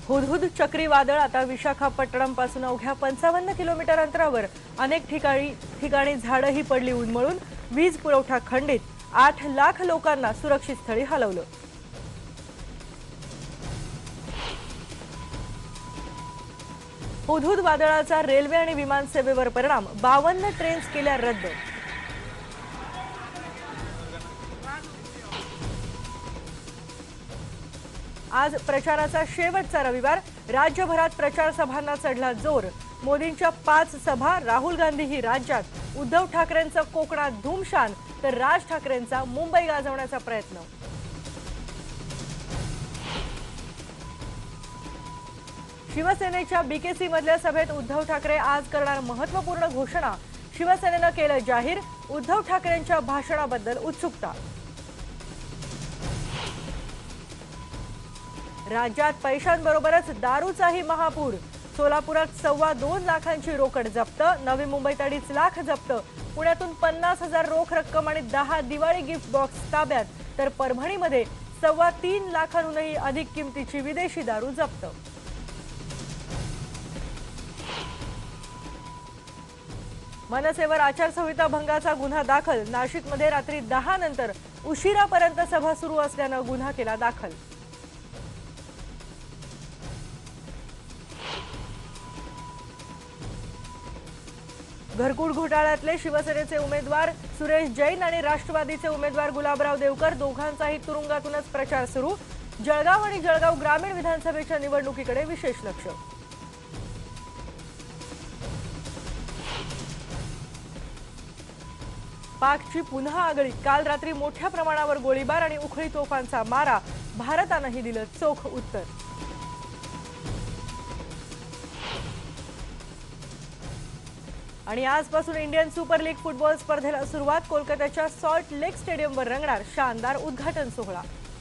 हुदहुद चक्रीवादळ आता विशाखापट्टणम पासून अवघ्या 55 किलोमीटर अंतरावर अनेक ठिकाणी झाडंही पडली उन्मळून, वीज पुरवठा खंडित, 8 लाख लोकांना सुरक्षित स्थळी हलवलं. हुदहुद वादळाचा रेल्वे आणि विमान सेवेवर परिणाम, 52 ट्रेन्स केल्या रद्द. आज प्रचाराचा शेवटचा रविवार, राज्यभरात प्रचार सभांना चढला जोर. मोदींच्या 5 सभा, राहुल गांधी ही राज्यात, उद्धव ठाकरेंचा कोकणात धूमशान, तर राज ठाकरेंचा मुंबई गाजवण्याचा प्रयत्न. शिवसेनेच्या बीकेसी मधल्या सभेत उद्धव ठाकरे आज करणार महत्त्वपूर्ण घोषणा, शिवसेनेनं केलं जाहीर. उद्धव ठाकरेंच्या भाषणाबद्दल उत्सुकता. राज्यात पैशांबरोबरच दारूचाही महापूर, सोलापुरात 2.25 लाखांची रोकड जप्त, नवी मुंबईत 2.5 लाख जप्त, पुण्यातून 50,000 रोख रक्कम आणि 10 दिवाळी गिफ्ट बॉक्स ताब्यात, तर परभणीमध्ये 3.25 लाखांहूनही अधिक किमतीची विदेशी दारू जप्त. मनसेवर आचारसंहिता भंगाचा गुन्हा दाखल, नाशिकमध्ये रात्री 10 नंतर उशिरापर्यंत सभा सुरू असल्यानं गुन्हा केला दाखल. घरकुल घोटाळ्यातले शिवसेनेचे उमेदवार सुरेश जैन आणि राष्ट्रवादीचे उमेदवार गुलाबराव देवकर दोघांचाही तुरुंगातूनच प्रचार सुरू. जळगाव आणि जळगाव ग्रामीण विधानसभेच्या निवडणुकीकडे विशेष लक्ष. पाकची पुन्हा आगळी, काल रात्री मोठ्या प्रमाणावर गोळीबार आणि उखळी तोफांचा मारा, भारतानंही दिलं चोख उत्तर. आणि आजपासून इंडियन सुपर लीग फुटबॉल स्पर्धेला सुरुवात, कोलकात्याच्या सॉल्ट लेक स्टेडियमवर रंगणार शानदार उद्घाटन सोहळा.